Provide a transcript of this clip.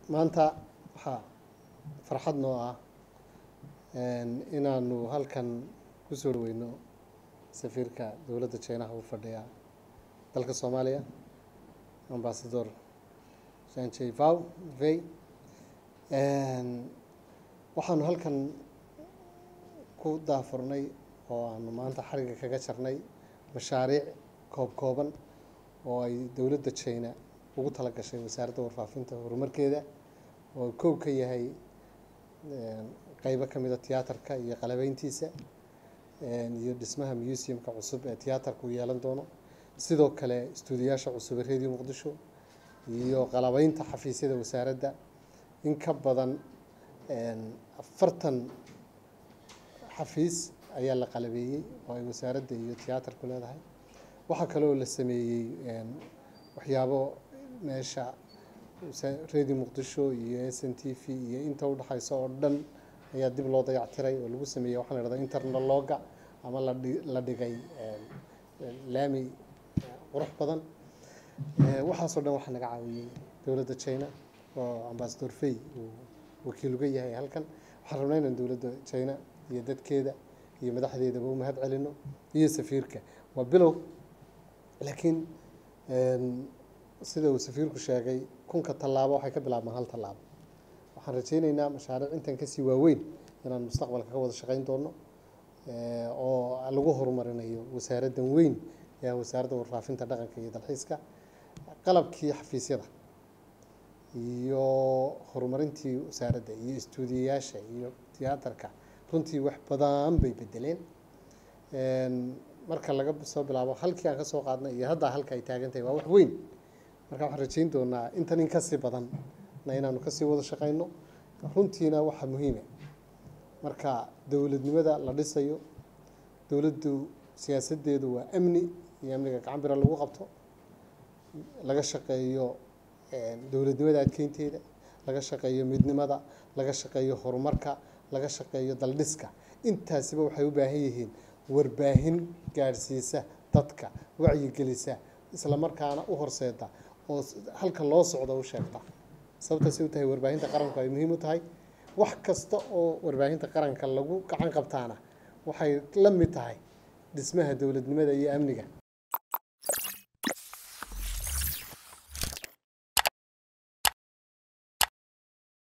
maanta waxaa farxad noo ah inaanu halkan ku soo dhaweyno safiirka dowladda China u fadhiya dalka Soomaaliya Ambassador Zhang Wei waxaanu halkan ku daafurnay oo aanu maanta xariga kaga jarnay mashaariic kooban oo ay dowladda China ugu tala gashay wasaaradda warfaafinta horumarkeeda oo koow ka yahay qaybo ka mid ah tiyaatarka iyo qalabayntiisa iyo dhismaha museum-ka cusub ee tiyaatarku yeelan doono sidoo kale stuudiyaasha cusub ee Radio Muqdisho iyo qalabaynta xafiisyada wasaaradda in ka badan 40 xafiis ayaa la qalabeeyay oo ay wasaaradda iyo tiyaatarku leedahay waxa kale oo la sameeyay waxyaabo meesha Radio Muqdisho iyo SNTV iyo inta u dhaxayso oo dhan ayaa dib loo dayactiray oo lagu sameeyay waxaan leedahay internet-looga ama la dhigay laami qurux badan waxaas oo dhan waxa naga caawiyay dowladda China oo Ambassador Wei uu wakiil uga yahay halkan waxaan rabnaa in dowladda China iyo dadkeeda iyo madaxdeeda u mahad celino iyo safiirka waa bilow laakiin sida uu safiirku sheegay kunka tallaabo waxay ka bilaabmaan hal tallaabo waxaan rajaynaynaa mashaariic intan ka sii waaweyn inaan mustaqbalka ka wada shaqayn doono oo lagu horumarinayo wasaaraddan weyn ee wasaaradda warfaafinta dhaqanka iyo dalxiiska qalabkii xafiisyada iyo horumarintii wasaaradda iyo stuudiyaasha iyo tiyaatarka runtii wax badan bay bedeleen marka laga soo bilaabo halkii aan ka soo qaadnay iyo hadda halka ay taagan tahay waa wax weyn marka waxaan rajayn doonaa intan in ka sii badan inaanu ka sii wada shaqayno runtiina waxa muhiim ah marka dowladnimada la dhisayo dowladdu siyaasadeedu waa amni iyo amniga gacan bira lagu qabto laga shaqeeyo dowladnimada adkeynteeda laga shaqeeyo midnimada laga shaqeeyo horumarka laga shaqeeyo daldhiska intaasiba waxay u baahan yihiin warbaahin gaarsiisa dadka wacyi gelisa isla markaana u horseeda oo halka loo socdo u sheegta sababtaas ay tahay warbaahinta qaranku ay muhiim u tahay wax kasta oo warbaahinta qaranka lagu gacan qabtaana waxay la mid tahay dhismaha dowladnimada iyo amniga